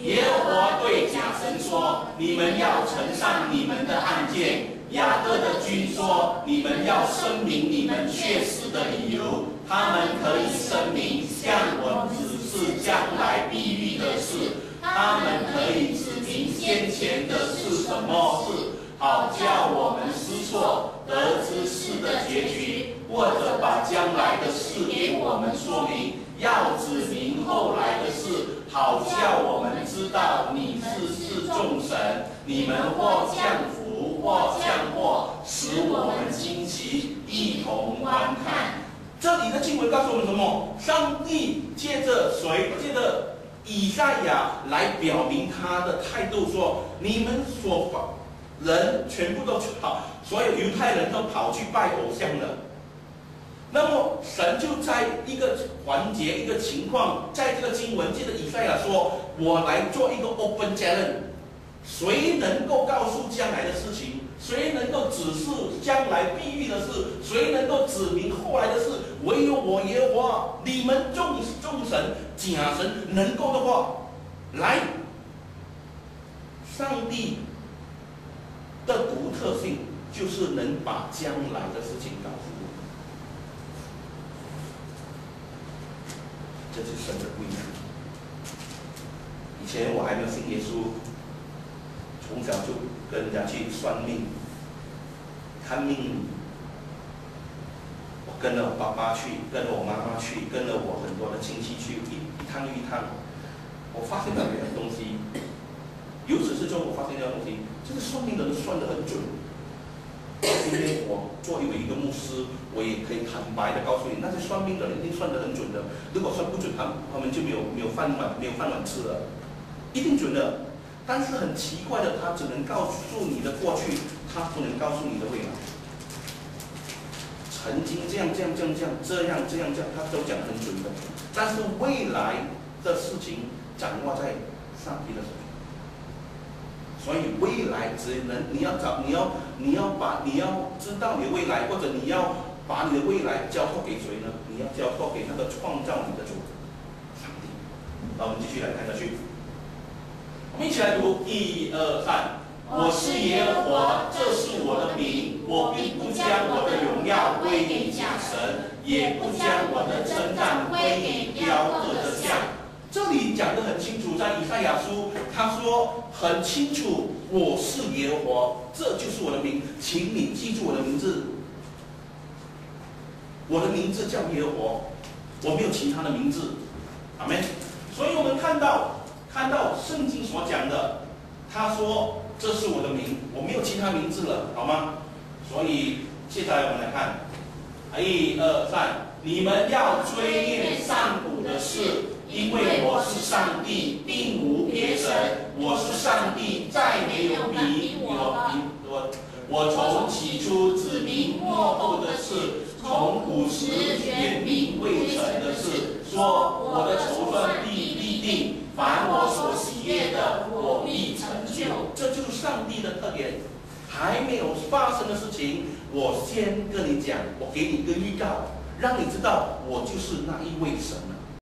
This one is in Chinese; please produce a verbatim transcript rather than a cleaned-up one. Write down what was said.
耶和华对甲神说：“你们要呈上你们的案件。”雅各的君说：“你们要声明你们确实的理由。”他们可以声明向我指示将来必遇的事，他们可以指明先前的是什么事，好叫我们思索得知事的结局，或者把将来的事给我们说明。要指明后来的事，好叫我们知道你是是众神，你们或降福或降祸，使我们惊奇，一同观看。这里的经文告诉我们什么？上帝借着谁？借着以赛亚来表明他的态度，说：你们所人全部都跑，所有犹太人都跑去拜偶像了。那么神就在一个环节、一个情况，在这个经文借着以赛亚说：我来做一个 open challenge， 谁能够告诉将来的事情？谁能够指示将来必遇的事？谁能够指明后来的事？唯有我耶和华，你们众众神、假神能够的话，来，上帝的独特性就是能把将来的事情告诉我们，这就是神的不一样。以前我还没有信耶稣，从小就跟人家去算命、看命理。我跟了我爸爸去，跟了我妈妈去，跟了我很多的亲戚去，一一趟又一趟。我发现了一样东西，由始至终我发现这样东西，这个算命的人算得很准。今天我作为一个牧师，我也可以坦白的告诉你，那些算命的人一定算得很准的。如果算不准，他他们就没有没有饭碗，没有饭碗吃了，一定准的。但是很奇怪的，他只能告诉你的过去，他不能告诉你的未来。曾经这样这样这样这样这样这样这样，他都讲很准的。但是未来的事情掌握在上帝的手中，所以未来只能你要找你要你要把你要知道你的未来，或者你要把你的未来交托给谁呢？你要交托给那个创造你的主上帝。那我们继续来看下去。我们一起来读一二三。我是耶和华，这是我的名，我并不将我的荣耀归给假神，也不将我的征战归给雕刻的像。这里讲得很清楚，在以赛亚书，他说很清楚，我是耶和华，这就是我的名，请你记住我的名字。我的名字叫耶和华，我没有其他的名字。阿们。所以我们看到，看到圣经所讲的，他说这是我的名，我没有其他名字了，好吗？所以接下来我们来看，一二三，你们要追念上古的事，因为我是上帝，并无别神。我是上帝，再没有比我比我。我从起初指明末后的事，从古时言明未成的事，说我的筹算必立定，凡我所喜悦的，我必成就。这就是上帝的特点。还没有发生的事情，我先跟你讲，我给你一个预告，让你知道我就是那一位神了。